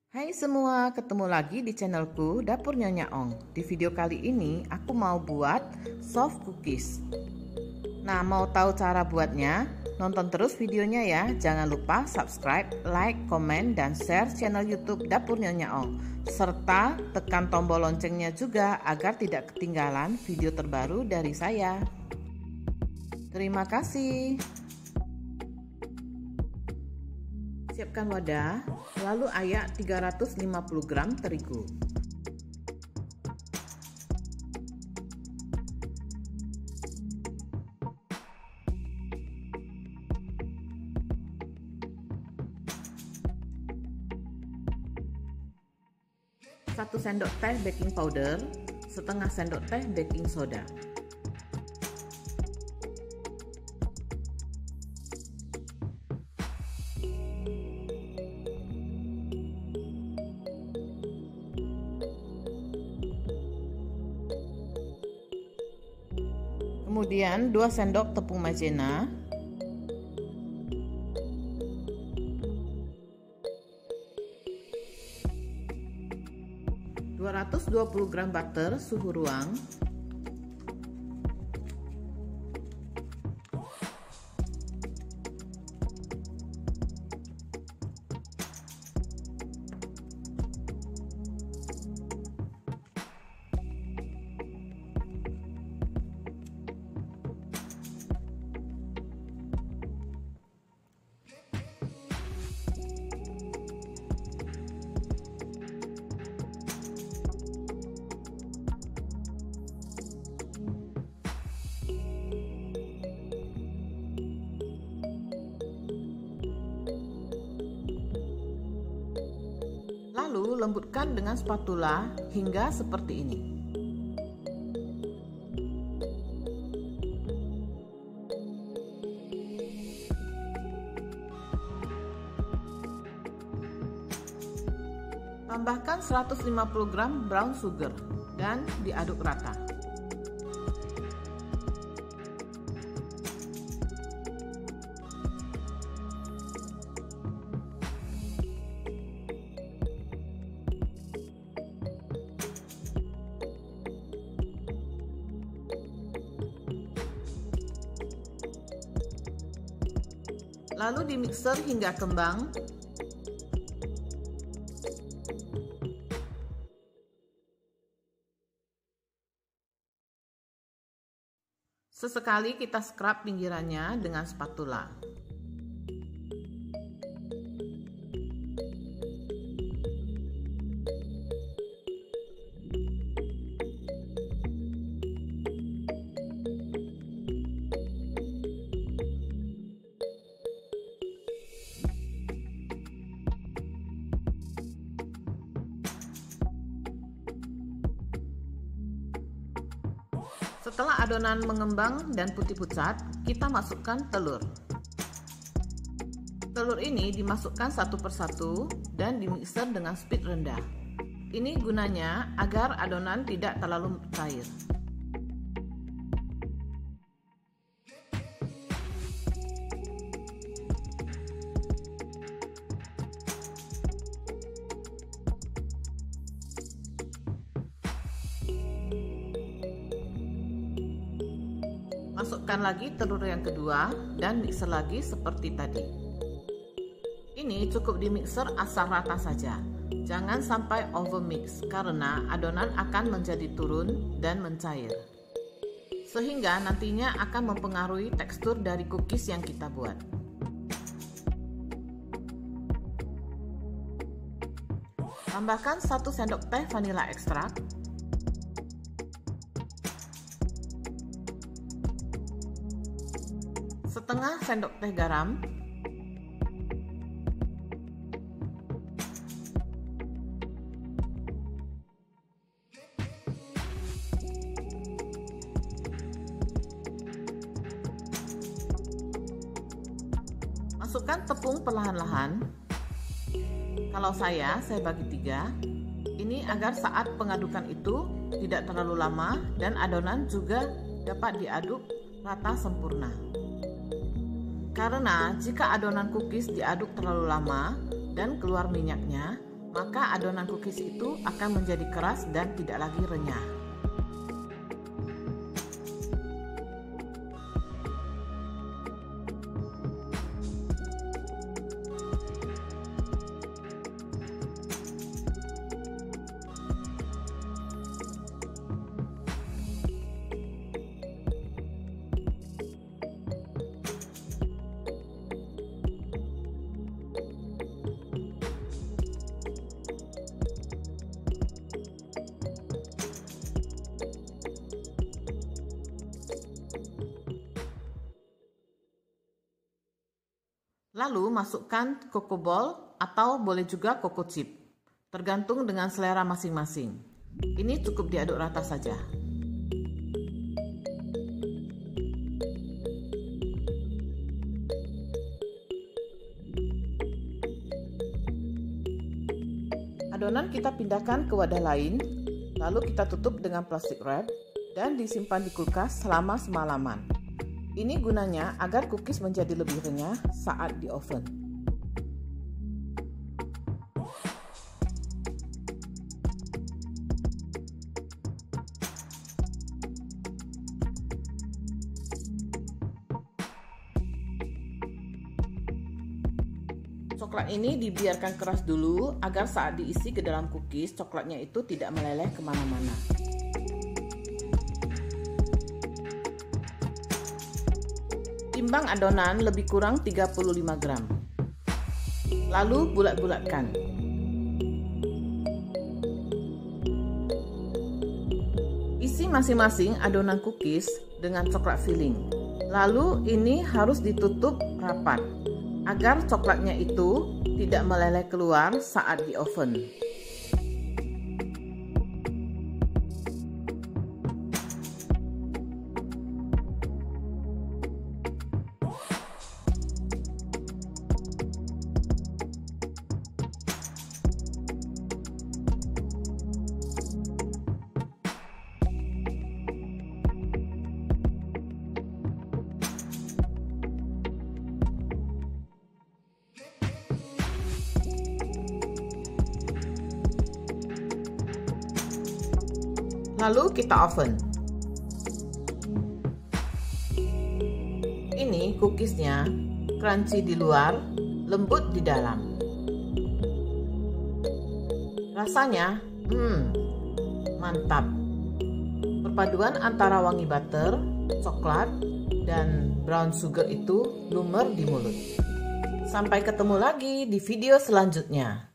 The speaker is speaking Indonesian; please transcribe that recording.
Hai semua, ketemu lagi di channelku Dapur Nyonya Ong. Di video kali ini aku mau buat soft cookies. Nah, mau tahu cara buatnya? Nonton terus videonya ya. Jangan lupa subscribe, like, komen, dan share channel YouTube Dapur Nyonya Ong. Serta tekan tombol loncengnya juga agar tidak ketinggalan video terbaru dari saya. Terima kasih. Siapkan wadah, lalu ayak 350 gram terigu. Satu sendok teh baking powder, setengah sendok teh baking soda. Kemudian 2 sendok tepung maizena, 220 gram butter suhu ruang, lalu lembutkan dengan spatula hingga seperti ini. Tambahkan 150 gram brown sugar dan diaduk rata. Lalu dimixer hingga kembang. Sesekali kita scrub pinggirannya dengan spatula. Setelah adonan mengembang dan putih pucat, kita masukkan telur. Telur ini dimasukkan satu persatu dan dimixer dengan speed rendah. Ini gunanya agar adonan tidak terlalu cair. Masukkan lagi telur yang kedua dan mixer lagi seperti tadi. Ini cukup dimixer asal rata saja. Jangan sampai overmix karena adonan akan menjadi turun dan mencair. Sehingga nantinya akan mempengaruhi tekstur dari cookies yang kita buat. Tambahkan 1 sendok teh vanila ekstrak, setengah sendok teh garam, masukkan tepung perlahan-lahan. Kalau saya bagi 3. Ini agar saat pengadukan itu tidak terlalu lama dan adonan juga dapat diaduk rata sempurna. Karena jika adonan cookies diaduk terlalu lama dan keluar minyaknya, maka adonan cookies itu akan menjadi keras dan tidak lagi renyah. Lalu masukkan cocoa ball atau boleh juga cocoa chip, tergantung dengan selera masing-masing. Ini cukup diaduk rata saja. Adonan kita pindahkan ke wadah lain, lalu kita tutup dengan plastik wrap dan disimpan di kulkas selama semalaman. Ini gunanya agar cookies menjadi lebih renyah saat di oven. Coklat ini dibiarkan keras dulu agar saat diisi ke dalam cookies, coklatnya itu tidak meleleh kemana-mana. Timbang adonan lebih kurang 35 gram. Lalu bulat-bulatkan. Isi masing-masing adonan cookies dengan coklat filling. Lalu ini harus ditutup rapat agar coklatnya itu tidak meleleh keluar saat di oven. Lalu kita oven. Ini cookiesnya crunchy di luar, lembut di dalam. Rasanya, mantap. Perpaduan antara wangi butter, coklat, dan brown sugar itu lumer di mulut. Sampai ketemu lagi di video selanjutnya.